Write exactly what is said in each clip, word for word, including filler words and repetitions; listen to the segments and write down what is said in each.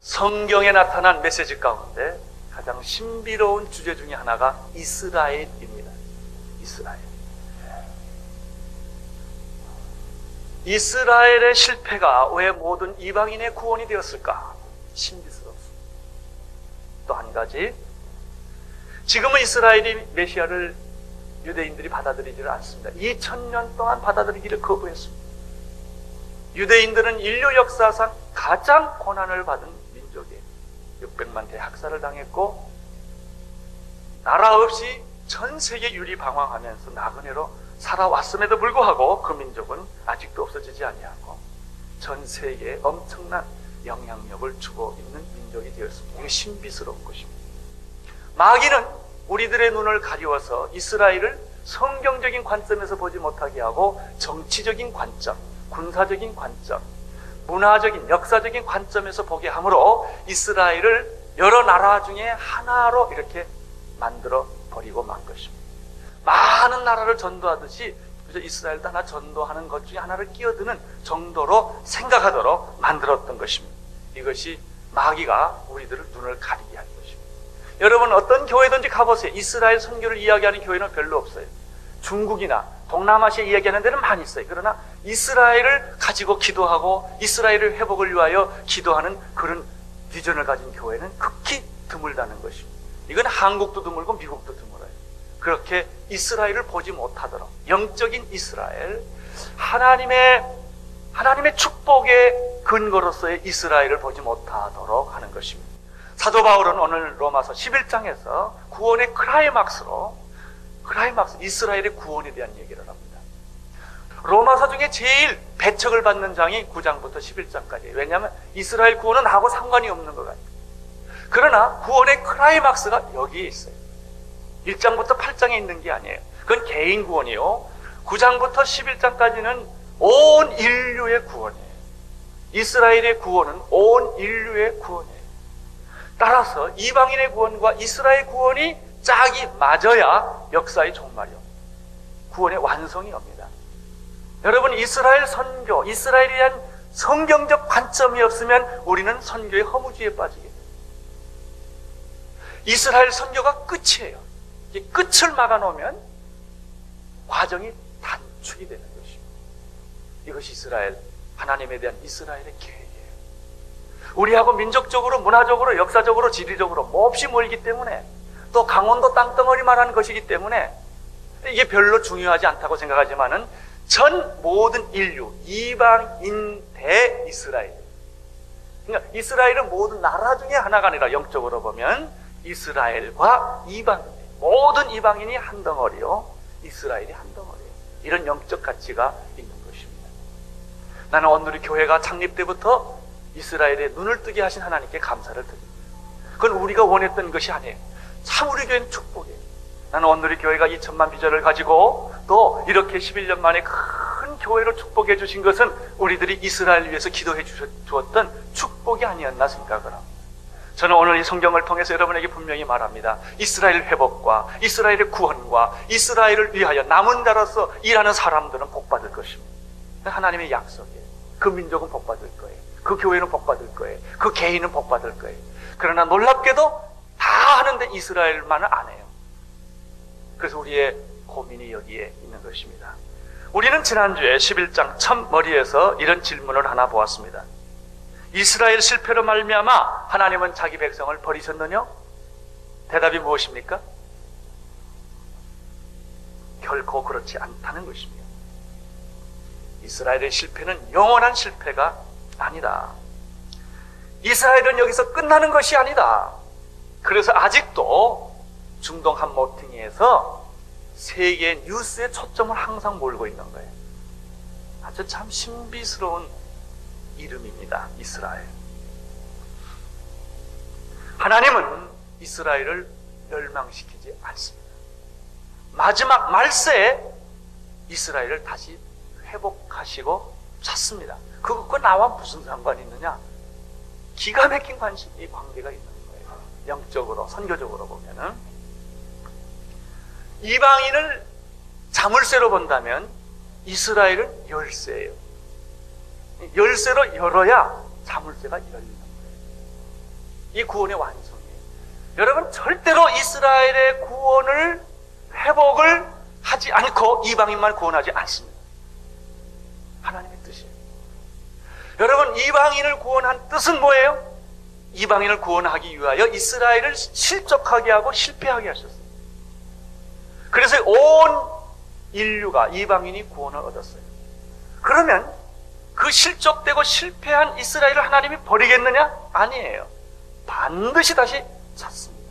성경에 나타난 메시지 가운데 가장 신비로운 주제 중에 하나가 이스라엘입니다. 이스라엘. 이스라엘의 실패가 왜 모든 이방인의 구원이 되었을까? 신비스럽습니다. 또 한 가지, 지금은 이스라엘이 메시아를 유대인들이 받아들이지를 않습니다. 이천 년 동안 받아들이기를 거부했습니다. 유대인들은 인류 역사상 가장 고난을 받은 민족이에요. 육백만 대 학살을 당했고 나라 없이 전 세계 유리방황하면서 나그네로 살아왔음에도 불구하고 그 민족은 아직도 없어지지 아니하고 전 세계에 엄청난 영향력을 주고 있는 민족이 되었습니다. 이게 신비스러운 것입니다. 마귀는 우리들의 눈을 가리워서 이스라엘을 성경적인 관점에서 보지 못하게 하고 정치적인 관점, 군사적인 관점, 문화적인, 역사적인 관점에서 보게 하므로 이스라엘을 여러 나라 중에 하나로 이렇게 만들어 버리고 만 것입니다. 많은 나라를 전도하듯이 그저 이스라엘도 하나 전도하는 것 중에 하나를 끼어드는 정도로 생각하도록 만들었던 것입니다. 이것이 마귀가 우리들을 눈을 가리게 한 것입니다. 여러분 어떤 교회든지 가보세요. 이스라엘 선교를 이야기하는 교회는 별로 없어요. 중국이나 동남아시아 이야기하는 데는 많이 있어요. 그러나 이스라엘을 가지고 기도하고 이스라엘의 회복을 위하여 기도하는 그런 비전을 가진 교회는 극히 드물다는 것입니다. 이건 한국도 드물고 미국도 드물어요. 그렇게 이스라엘을 보지 못하도록 영적인 이스라엘, 하나님의 하나님의 축복의 근거로서의 이스라엘을 보지 못하도록 하는 것입니다. 사도 바울은 오늘 로마서 십일 장에서 구원의 클라이막스로 클라이막스 이스라엘의 구원에 대한 얘기를 합니다. 로마서 중에 제일 배척을 받는 장이 구 장부터 십일 장까지예요. 왜냐하면 이스라엘 구원은 나하고 상관이 없는 것 같아요. 그러나 구원의 클라이막스가 여기에 있어요. 일 장부터 팔 장에 있는 게 아니에요. 그건 개인 구원이요. 구 장부터 십일 장까지는 온 인류의 구원이에요. 이스라엘의 구원은 온 인류의 구원이에요. 따라서 이방인의 구원과 이스라엘 구원이 짝이 맞아야 역사의 종말이요. 구원의 완성이 옵니다. 여러분 이스라엘 선교, 이스라엘에 대한 성경적 관점이 없으면 우리는 선교의 허무주의에 빠지게 돼요. 이스라엘 선교가 끝이에요. 이 끝을 막아놓으면 과정이 단축이 되는 것입니다. 이것이 이스라엘, 하나님에 대한 이스라엘의 계획이에요. 우리하고 민족적으로, 문화적으로, 역사적으로, 지리적으로 몹시 멀기 때문에 또 강원도 땅덩어리만 하는 것이기 때문에 이게 별로 중요하지 않다고 생각하지만은 전 모든 인류, 이방인 대 이스라엘. 그러니까 이스라엘은 모든 나라 중에 하나가 아니라 영적으로 보면 이스라엘과 이방인, 모든 이방인이 한 덩어리요, 이스라엘이 한 덩어리예요. 이런 영적 가치가 있는 것입니다. 나는 오늘 우리 교회가 창립 때부터 이스라엘에 눈을 뜨게 하신 하나님께 감사를 드립니다. 그건 우리가 원했던 것이 아니에요. 참 우리 교회는 축복이에요. 나는 오늘 우리 교회가 이천만 비전을 가지고 또 이렇게 십일 년 만에 큰 교회로 축복해 주신 것은 우리들이 이스라엘을 위해서 기도해 주었던 축복이 아니었나 생각을 합니다. 저는 오늘 이 성경을 통해서 여러분에게 분명히 말합니다. 이스라엘 회복과 이스라엘의 구원과 이스라엘을 위하여 남은 자로서 일하는 사람들은 복받을 것입니다. 하나님의 약속이에요. 그 민족은 복받을 거예요. 그 교회는 복받을 거예요. 그 개인은 복받을 거예요. 그러나 놀랍게도 다 하는데 이스라엘만은 안 해요. 그래서 우리의 고민이 여기에 있는 것입니다. 우리는 지난주에 십일 장 첫 머리에서 이런 질문을 하나 보았습니다. 이스라엘 실패로 말미암아 하나님은 자기 백성을 버리셨느냐? 대답이 무엇입니까? 결코 그렇지 않다는 것입니다. 이스라엘의 실패는 영원한 실패가 아니다. 이스라엘은 여기서 끝나는 것이 아니다. 그래서 아직도 중동 한 모퉁이에서 세계 뉴스의 초점을 항상 몰고 있는 거예요. 아주 참 신비스러운 이름입니다. 이스라엘. 하나님은 이스라엘을 멸망시키지 않습니다. 마지막 말세에 이스라엘을 다시 회복하시고 찾습니다. 그것과 나와 무슨 상관이 있느냐? 기가 막힌 관심이 관계가 있는 거예요. 영적으로, 선교적으로 보면은 이방인을 자물쇠로 본다면 이스라엘은 열쇠예요. 열쇠로 열어야 자물쇠가 열리는 거예요. 이 구원의 완성이에요. 여러분, 절대로 이스라엘의 구원을, 회복을 하지 않고 이방인만 구원하지 않습니다. 하나님의 뜻이에요. 여러분, 이방인을 구원한 뜻은 뭐예요? 이방인을 구원하기 위하여 이스라엘을 실족하게 하고 실패하게 하셨어요. 그래서 온 인류가, 이방인이 구원을 얻었어요. 그러면 그 실족되고 실패한 이스라엘을 하나님이 버리겠느냐? 아니에요. 반드시 다시 찾습니다.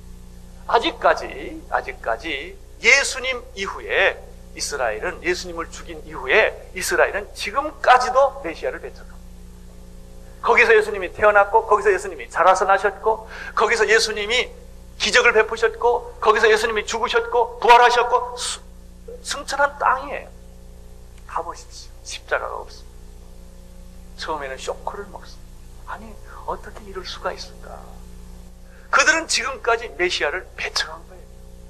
아직까지 아직까지 예수님 이후에 이스라엘은, 예수님을 죽인 이후에 이스라엘은 지금까지도 메시아를 배척합니다. 거기서 예수님이 태어났고, 거기서 예수님이 자라서 나셨고, 거기서 예수님이 기적을 베푸셨고, 거기서 예수님이 죽으셨고 부활하셨고, 수, 승천한 땅이에요. 가보십시오. 십자가가 없습니다. 처음에는 쇼크를 먹습니다. 아니, 어떻게 이럴 수가 있을까? 그들은 지금까지 메시아를 배척한 거예요.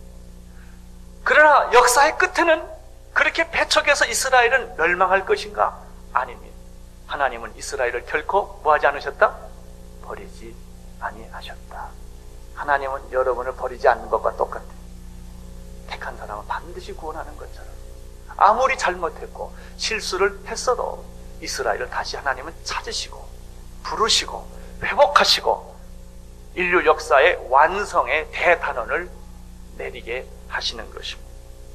그러나 역사의 끝에는 그렇게 배척해서 이스라엘은 멸망할 것인가? 아닙니다. 하나님은 이스라엘을 결코 뭐하지 않으셨다? 버리지 아니하셨다. 하나님은 여러분을 버리지 않는 것과 똑같아요. 택한 사람은 반드시 구원하는 것처럼, 아무리 잘못했고 실수를 했어도 이스라엘을 다시 하나님은 찾으시고 부르시고 회복하시고 인류 역사의 완성의 대단원을 내리게 하시는 것입니다.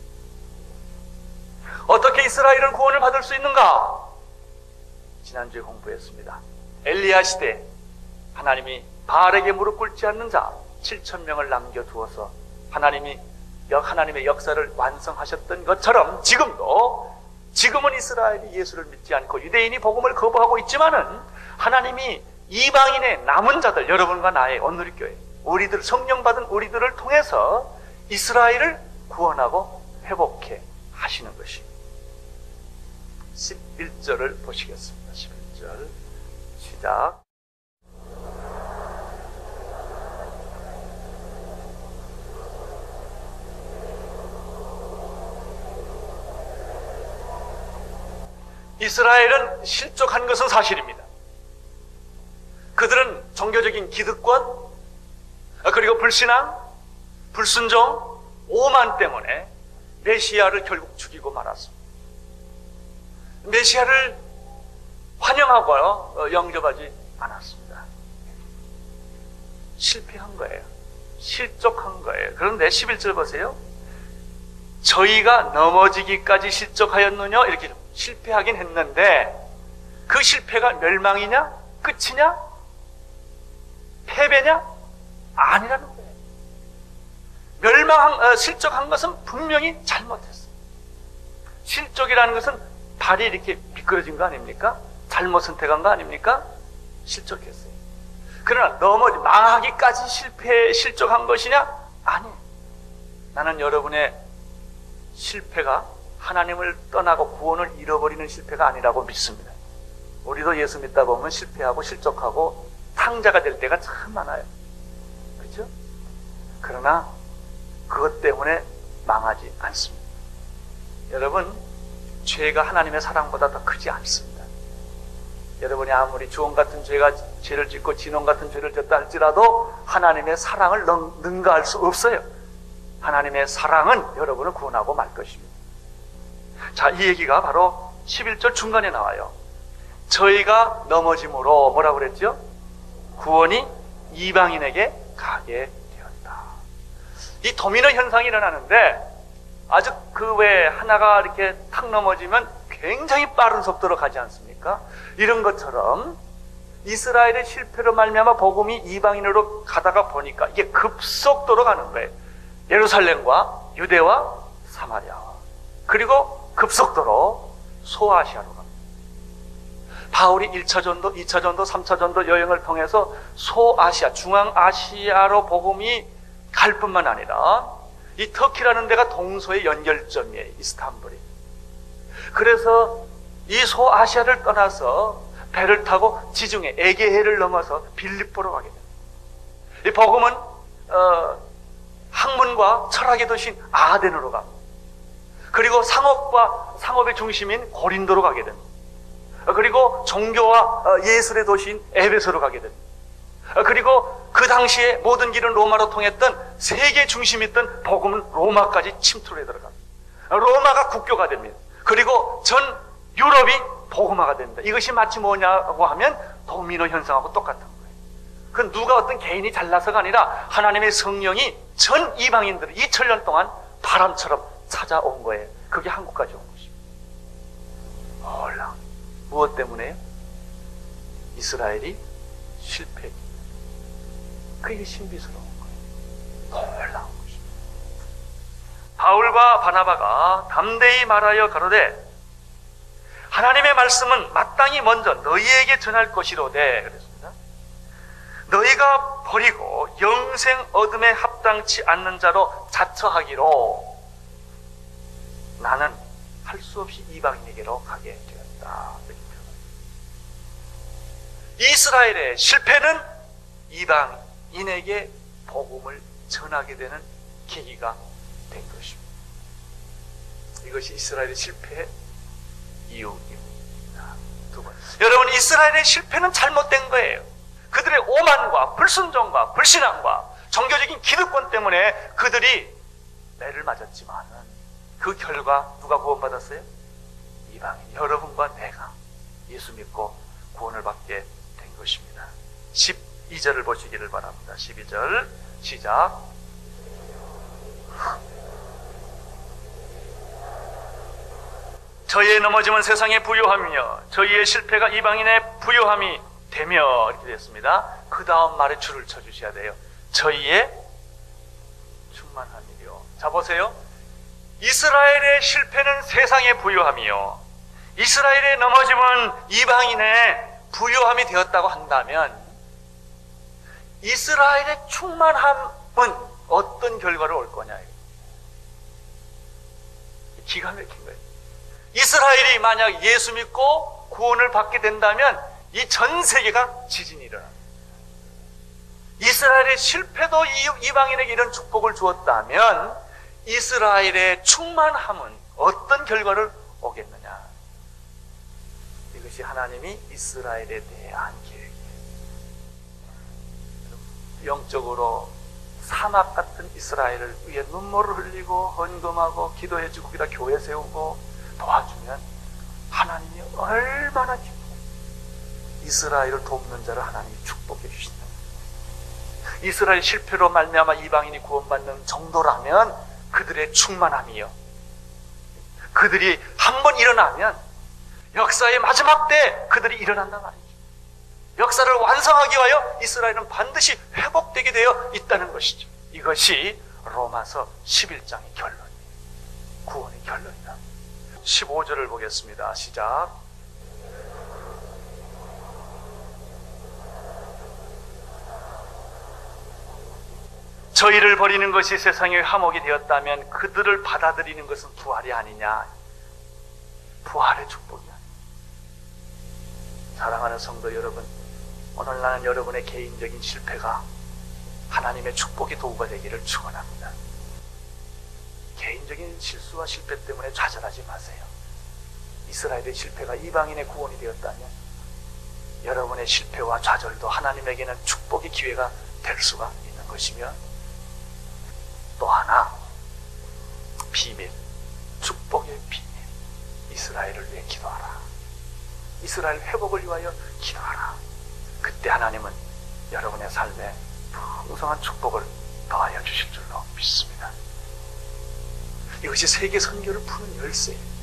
어떻게 이스라엘은 구원을 받을 수 있는가? 지난주에 공부했습니다. 엘리야 시대 하나님이 바알에게 무릎 꿇지 않는 자 칠천 명을 남겨두어서 하나님이 하나님의 역사를 완성하셨던 것처럼 지금도, 지금은 이스라엘이 예수를 믿지 않고 유대인이 복음을 거부하고 있지만은 하나님이 이방인의 남은 자들, 여러분과 나의 온누리교회, 우리들, 성령 받은 우리들을 통해서 이스라엘을 구원하고 회복해 하시는 것입니다. 십일 절을 보시겠습니다. 십일 절 시작. 이스라엘은 실족한 것은 사실입니다. 그들은 종교적인 기득권, 그리고 불신앙, 불순종, 오만 때문에 메시아를 결국 죽이고 말았습니다. 메시아를 환영하고요, 영접하지 않았습니다. 실패한 거예요. 실족한 거예요. 그런데 십일 절 보세요. 저희가 넘어지기까지 실족하였느냐? 이렇게 실패하긴 했는데 그 실패가 멸망이냐? 끝이냐? 패배냐? 아니라는 거예요. 멸망한, 어, 실족한 것은 분명히 잘못했어요. 실족이라는 것은 발이 이렇게 미끄러진 거 아닙니까? 잘못 선택한 거 아닙니까? 실족했어요. 그러나 넘어지, 망하기까지 실패, 실족한 것이냐? 아니에요. 나는 여러분의 실패가 하나님을 떠나고 구원을 잃어버리는 실패가 아니라고 믿습니다. 우리도 예수 믿다 보면 실패하고 실족하고 탕자가 될 때가 참 많아요. 그렇죠? 그러나 그것 때문에 망하지 않습니다. 여러분, 죄가 하나님의 사랑보다 더 크지 않습니다. 여러분이 아무리 주홍 같은 죄가 죄를 짓고 진홍 같은 죄를 졌다 할지라도 하나님의 사랑을 능가할 수 없어요. 하나님의 사랑은 여러분을 구원하고 말 것입니다. 자, 이 얘기가 바로 십일 절 중간에 나와요. 저희가 넘어짐으로 뭐라고 그랬죠? 구원이 이방인에게 가게 되었다. 이 도미노 현상이 일어나는데 아주 그 외에 하나가 이렇게 탁 넘어지면 굉장히 빠른 속도로 가지 않습니까? 이런 것처럼 이스라엘의 실패로 말미암아 복음이 이방인으로 가다가 보니까 이게 급속도로 가는 거예요. 예루살렘과 유대와 사마리아, 그리고 급속도로 소아시아로 갑니다. 바울이 일 차 전도, 이 차 전도, 삼 차 전도 여행을 통해서 소아시아, 중앙아시아로 복음이 갈 뿐만 아니라 이 터키라는 데가 동서의 연결점이에요. 이스탄불이. 그래서 이 소아시아를 떠나서 배를 타고 지중해 에게해를 넘어서 빌립보로 가게 됩니다. 이 복음은 어, 학문과 철학의 도시인 아덴으로 갑니다. 그리고 상업과 상업의 중심인 고린도로 가게 됩니다. 그리고 종교와 예술의 도시인 에베소로 가게 됩니다. 그리고 그 당시에 모든 길은 로마로 통했던 세계 중심이었던 복음은 로마까지 침투해 들어갑니다. 로마가 국교가 됩니다. 그리고 전 유럽이 복음화가 됩니다. 이것이 마치 뭐냐고 하면 도미노 현상하고 똑같은 거예요. 그 누가 어떤 개인이 잘나서가 아니라 하나님의 성령이 전 이방인들을 이천 년 동안 바람처럼 찾아온 거예요. 그게 한국까지 온 것입니다. 몰라. 무엇 때문에요? 이스라엘이 실패. 그게 신비스러운 거예요. 놀라운 것입니다. 바울과 바나바가 담대히 말하여 가로되 하나님의 말씀은 마땅히 먼저 너희에게 전할 것이로되 그랬습니다. 너희가 버리고 영생 얻음에 합당치 않는 자로 자처하기로 나는 할 수 없이 이방인에게로 가게 되었다. 이스라엘의 실패는 이방인에게 복음을 전하게 되는 계기가 된 것입니다. 이것이 이스라엘의 실패의 이유입니다. 두 번째, 여러분, 이스라엘의 실패는 잘못된 거예요. 그들의 오만과 불순종과 불신앙과 종교적인 기득권 때문에 그들이 매를 맞았지만은 그 결과 누가 구원받았어요? 이방인, 여러분과 내가 예수 믿고 구원을 받게 된 것입니다. 십이 절을 보시기를 바랍니다. 십이 절 시작. 저희의 넘어짐은 세상의 부요함이며 저희의 실패가 이방인의 부요함이 되며 이렇게 됐습니다. 그 다음 말에 줄을 쳐주셔야 돼요. 저희의 충만함이요. 자, 보세요. 이스라엘의 실패는 세상의 부요함이요 이스라엘의 넘어짐은 이방인의 부요함이 되었다고 한다면 이스라엘의 충만함은 어떤 결과를 올 거냐. 기가 막힌 거예요. 이스라엘이 만약 예수 믿고 구원을 받게 된다면 이 전 세계가 지진이 일어납니다. 이스라엘의 실패도 이방인에게 이런 축복을 주었다면 이스라엘의 충만함은 어떤 결과를 오겠느냐. 이것이 하나님이 이스라엘에 대한 계획이에요. 영적으로 사막 같은 이스라엘을 위해 눈물을 흘리고 헌금하고 기도해주고 거기다 교회 세우고 도와주면 하나님이 얼마나 기뻐요. 이스라엘을 돕는 자를 하나님이 축복해 주신다. 이스라엘 실패로 말미암아 이방인이 구원받는 정도라면 그들의 충만함이요, 그들이 한번 일어나면 역사의 마지막 때 그들이 일어난단 말이죠. 역사를 완성하기 위하여 이스라엘은 반드시 회복되게 되어 있다는 것이죠. 이것이 로마서 십일 장의 결론이에요. 구원의 결론이다. 십오 절을 보겠습니다. 시작. 저희를 버리는 것이 세상의 화목이 되었다면 그들을 받아들이는 것은 부활이 아니냐. 부활의 축복이야. 사랑하는 성도 여러분, 오늘 나는 여러분의 개인적인 실패가 하나님의 축복의 도구가 되기를 축원합니다. 개인적인 실수와 실패 때문에 좌절하지 마세요. 이스라엘의 실패가 이방인의 구원이 되었다면 여러분의 실패와 좌절도 하나님에게는 축복의 기회가 될 수가 있는 것이며, 또 하나 비밀, 축복의 비밀, 이스라엘을 위해 기도하라. 이스라엘 회복을 위하여 기도하라. 그때 하나님은 여러분의 삶에 풍성한 축복을 더하여 주실 줄로 믿습니다. 이것이 세계 선교를 푸는 열쇠예요.